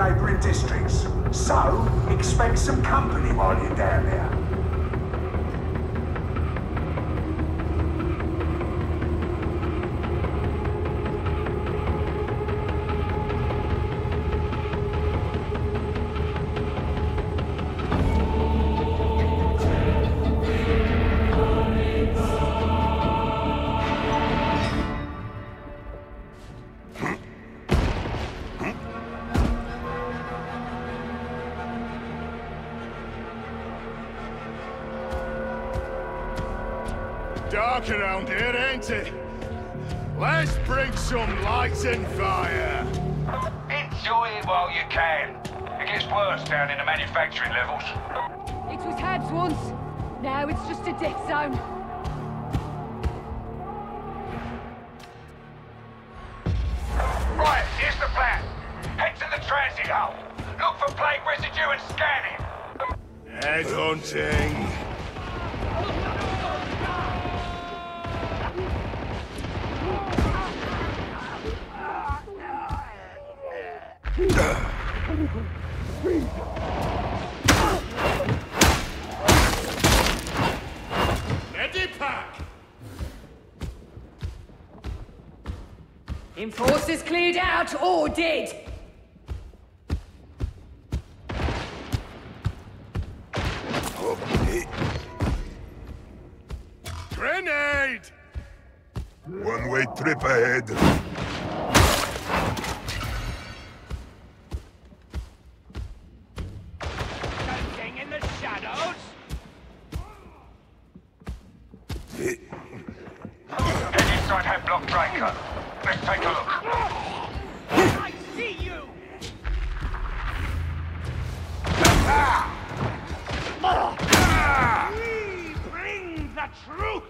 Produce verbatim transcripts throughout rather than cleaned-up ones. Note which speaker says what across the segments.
Speaker 1: neighbouring districts. So, expect some company while you're down there.
Speaker 2: Dark around here, ain't it? Let's bring some light and fire.
Speaker 3: Enjoy it while you can. It gets worse down in the manufacturing levels.
Speaker 4: It was Habs once. Now it's just a death zone.
Speaker 3: Right, here's the plan. Head to the transit hole. Look for plague residue and scan it.
Speaker 2: Head hunting.
Speaker 3: Medipack!
Speaker 4: Enforcers cleared out or dead.
Speaker 2: Grenade!
Speaker 5: One-way trip ahead.
Speaker 3: Something in the shadows? Head inside Hemlock Breaker. Let's take a look. I see you! We bring the truth!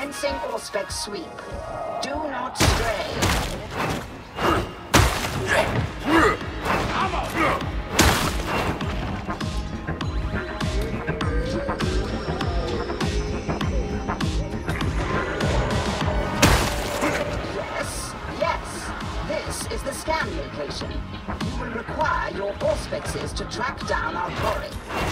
Speaker 6: Commencing Auspex sweep. Do not stray. Yes, yes. This is the scan location. You will require your Auspexes to track down our quarry.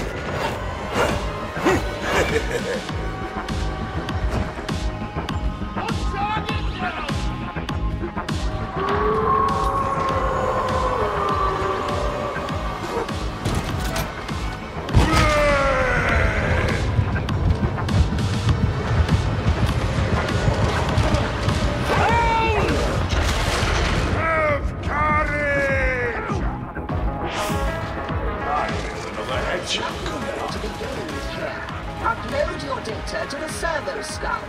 Speaker 6: Upload your data to the servo skull.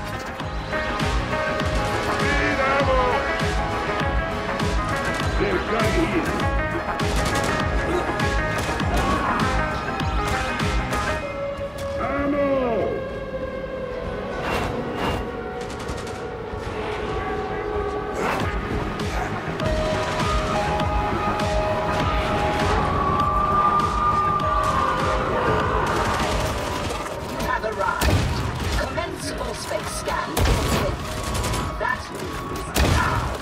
Speaker 6: Space scan complete. That means now.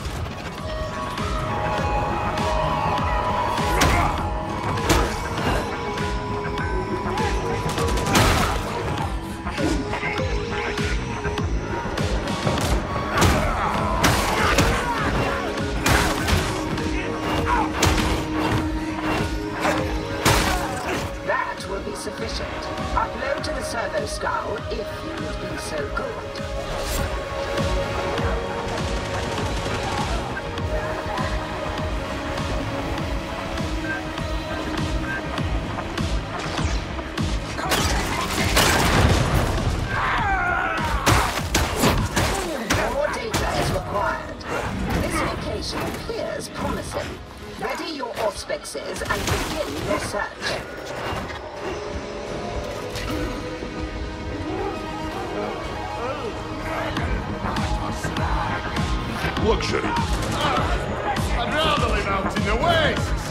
Speaker 6: That will be sufficient. Upload to the servo skull if you would be so good. More data is required. This location appears promising. Ready your Auspexes and begin your search.
Speaker 5: Luxury.
Speaker 2: I'd rather live out in the wastes.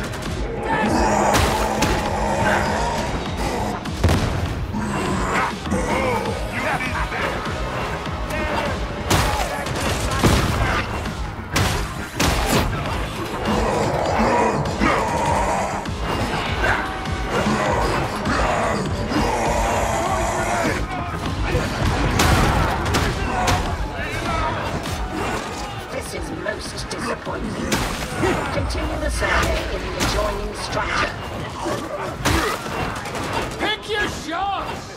Speaker 6: Continue the survey in the adjoining structure.
Speaker 2: Pick your shots!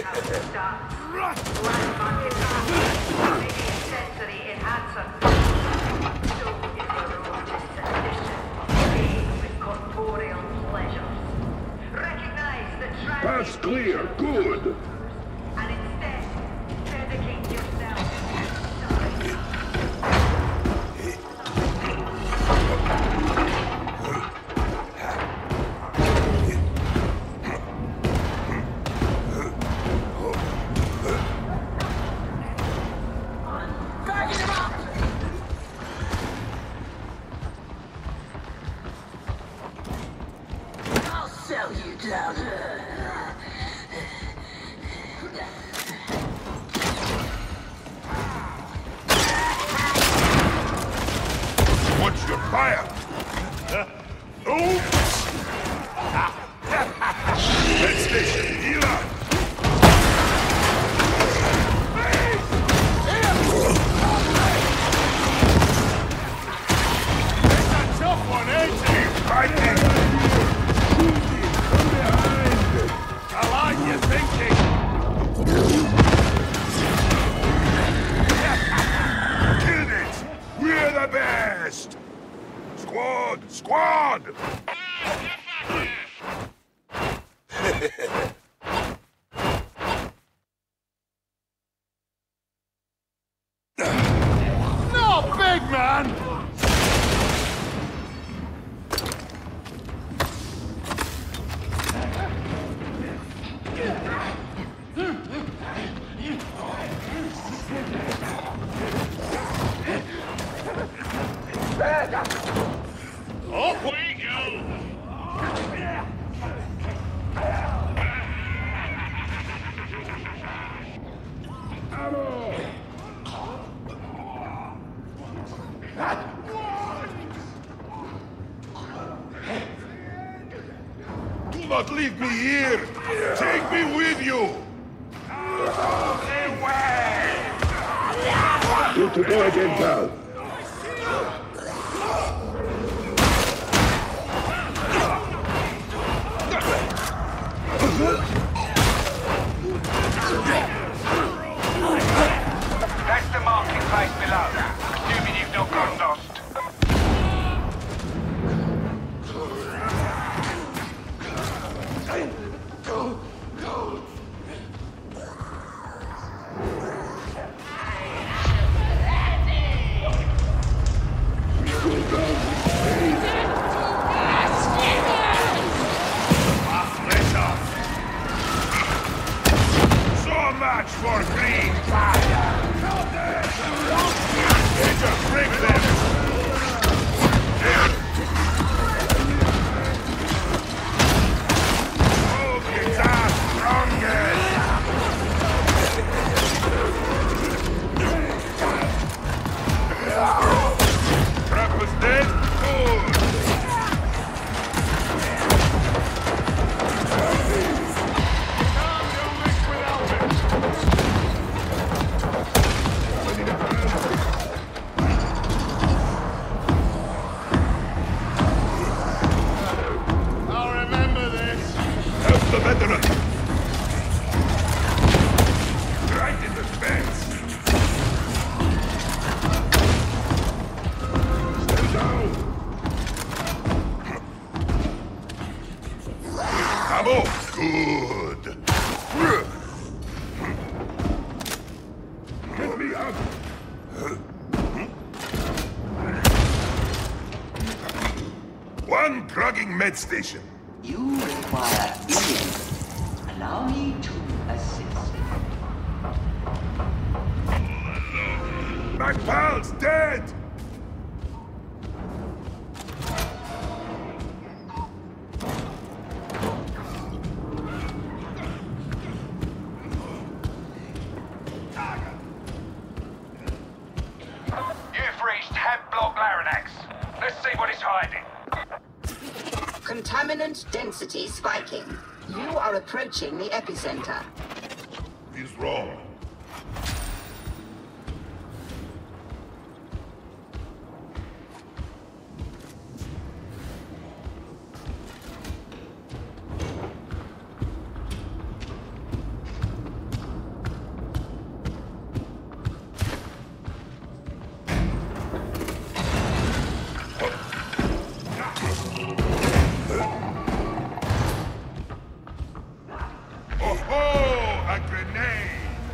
Speaker 5: Pass clear, good.
Speaker 3: And instead, dedicate yourself.
Speaker 5: Watch your fire! Oops! Head station, heal up!
Speaker 2: It's a tough one, ain't it?
Speaker 5: Fighting! From behind!
Speaker 2: I like your thinking.
Speaker 5: Kill it! We're the best! Squad! Squad!
Speaker 2: No, big man!
Speaker 5: not leave me here! Take me with you! Good to go again, pal.
Speaker 3: That's the marking place below. Assuming you've not got lost.
Speaker 5: So much for green fire! Just break them! Oh, it's our strongest! Trap was dead? Good!
Speaker 2: I'll remember this.
Speaker 5: Help the veteran! Right in the fence! Stay down! Cabo! Good! Get me up! One drugging med station.
Speaker 7: You require healing. Allow me to assist.
Speaker 5: My pal's dead!
Speaker 3: You've reached Hab Block Laranax. Let's see what it's hiding.
Speaker 6: Contaminant density spiking. You are approaching the epicenter.
Speaker 5: He's wrong. Oh, a grenade!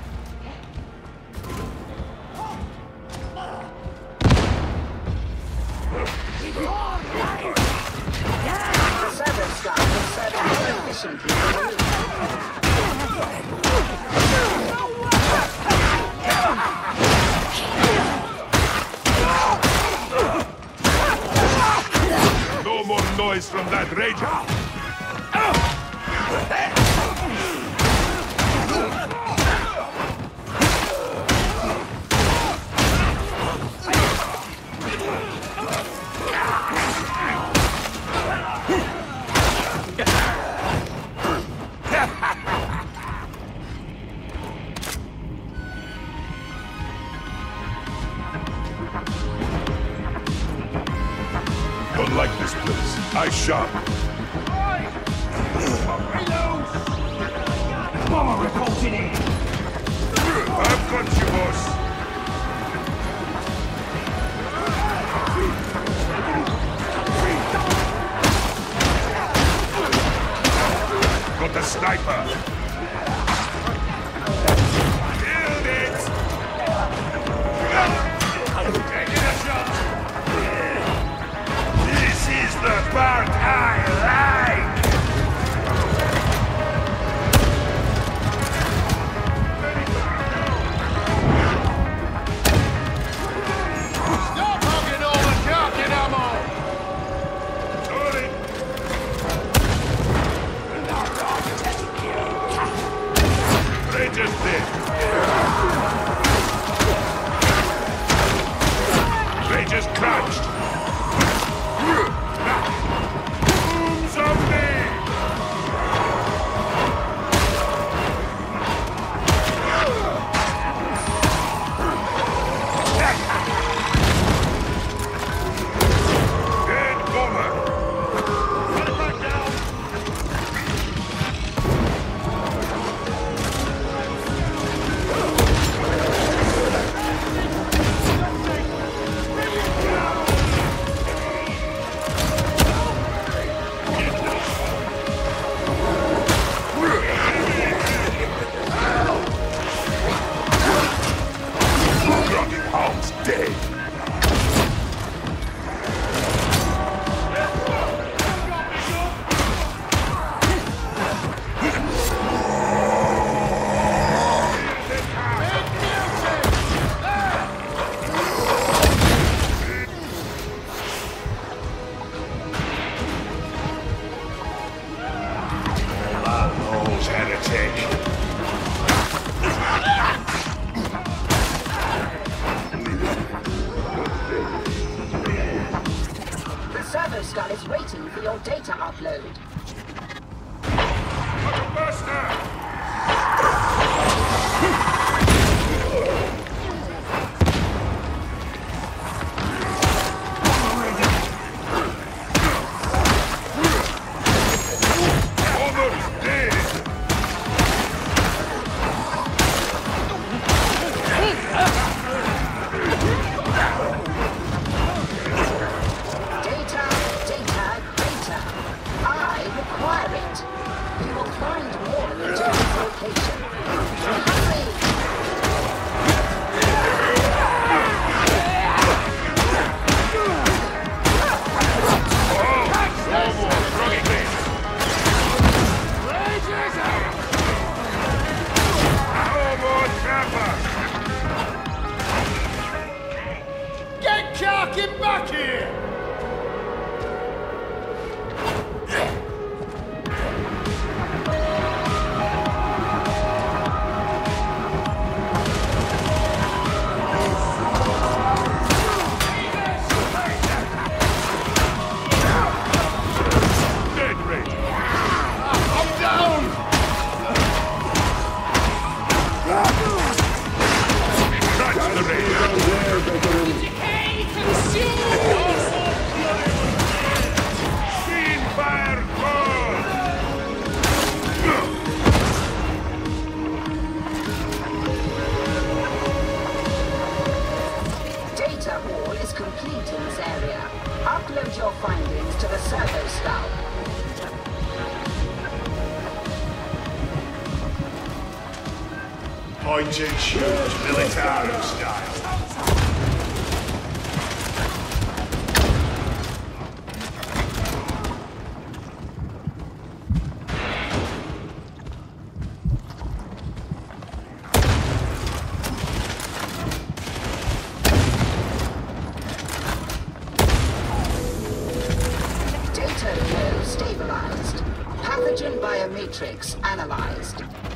Speaker 6: The servo scout will serve more efficiently than the nuke.
Speaker 5: No more noise from that rager! Don't like this place. I shot.
Speaker 1: Bomber reporting in!
Speaker 5: I've got you, boss. Got a sniper. Killed it! Taking a shot. This is the part I like!
Speaker 2: Stop hogging all the carking ammo!
Speaker 5: Sorry.
Speaker 6: Servo-Skull is waiting for your data upload. Upload your findings to the Servo-Skull.
Speaker 2: Point and shoot, Militaro style.
Speaker 6: Data flow stabilized. Pathogen biomatrix analyzed.